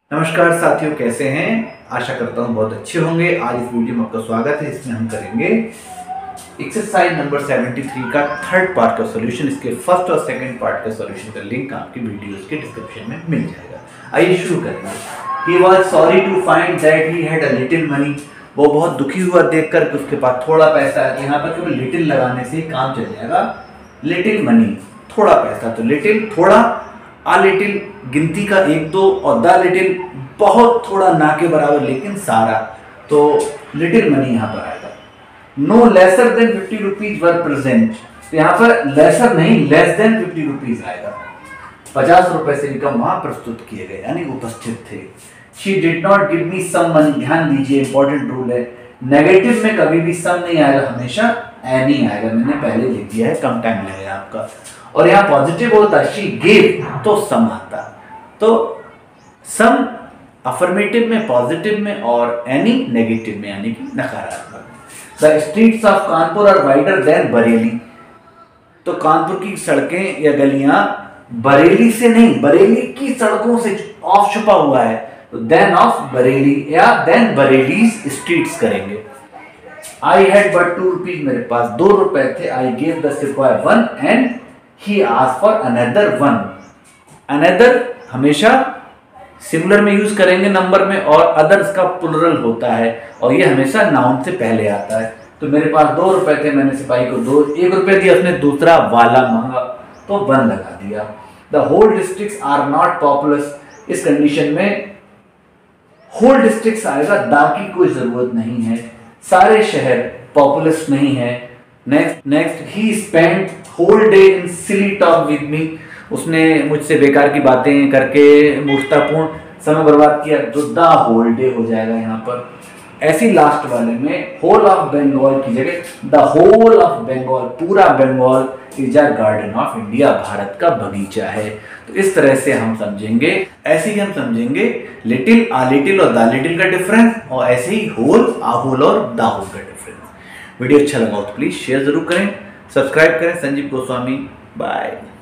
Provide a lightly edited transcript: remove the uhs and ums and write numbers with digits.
नमस्कार साथियों, कैसे हैं? आशा करता हूँ बहुत अच्छे होंगे। आज इस वीडियो में आपका स्वागत है। इसमें हम करेंगे एक्सरसाइज नंबर 73 का थर्ड पार्ट का सॉल्यूशन। इसके फर्स्ट और सेकंड पार्ट का सॉल्यूशन का लिंक आपकी वीडियोस के डिस्क्रिप्शन में मिल जाएगा। आइए शुरू करेंगे। He was sorry to find that he had a little money। वो बहुत दुखी हुआ देखकर कि उसके पास थोड़ा पैसा है। यहाँ पर केवल लिटिल लगाने से ही काम चल जाएगा। लिटिल मनी, थोड़ा पैसा, तो लिटिल थोड़ा, आ लिटिल गिनती का एक दो, और द लिटिल बहुत थोड़ा, ना के बराबर लेकिन सारा, तो लिटिल मनी यहाँ पर आएगा। No lesser than 50 rupees were present, तो यहाँ पर लेसर नहीं, लेस देन 50 रुपीज आएगा। 50 रुपए से भी कम वहां प्रस्तुत किए गए यानी उपस्थित थे। She did not give me some money, ध्यान दीजिए इंपॉर्टेंट रूल है, नेगेटिव में कभी भी सम नहीं आएगा, हमेशा एनी आएगा। मैंने पहले लिख दिया है, कम टाइम लगेगा आपका। और यहाँ पॉजिटिव होता शी गेव तो सम आता, तो सम अफर्मेटिव में, पॉजिटिव में, और एनी नेगेटिव में यानी कि नकारात्मक। The streets of Kanpur are wider than Bareilly, तो कानपुर की सड़कें या गलियां बरेली से नहीं, बरेली की सड़कों से ऑफ छुपा हुआ है, तो देन ऑफ बरेली या देन बरेलीज स्ट्रीट्स करेंगे। आई हैड बट 2 रुपीज, मेरे पास 2 रुपए थे। I gave the sipahi 1 and he asked for another 1। Another हमेशा सिंगुलर में यूज करेंगे नंबर में, और अदर्स का प्लुरल होता है, और ये हमेशा नाउन से पहले आता है। तो मेरे पास 2 रुपए थे, मैंने सिपाही को 1 रुपए दिया, उसने दूसरा वाला मांगा तो 1 लगा दिया। The whole districts are not populous, इस कंडीशन में होल डिस्ट्रिक्ट्स आएगा, दा की कोई जरूरत नहीं है। सारे शहर पॉपुलस नहीं है। Next he spend whole day in silly talk with me, उसने मुझसे बेकार की बातें करके मूर्खतापूर्ण समय बर्बाद किया, जो द होल डे हो जाएगा यहाँ पर। ऐसी लास्ट वाले में होल ऑफ बंगाल की जगह द होल ऑफ बंगाल, पूरा Bengal is a garden of India, Bharat का बगीचा है। तो इस तरह से हम समझेंगे, ऐसे ही हम समझेंगे लिटिल, आ लिटिल और द लिटिल का डिफरेंस, और ऐसे ही होल, आ होल और द होल का डिफरेंस। वीडियो अच्छा लगा हो तो प्लीज शेयर जरूर करें, सब्सक्राइब करें। संजीव गोस्वामी, बाय।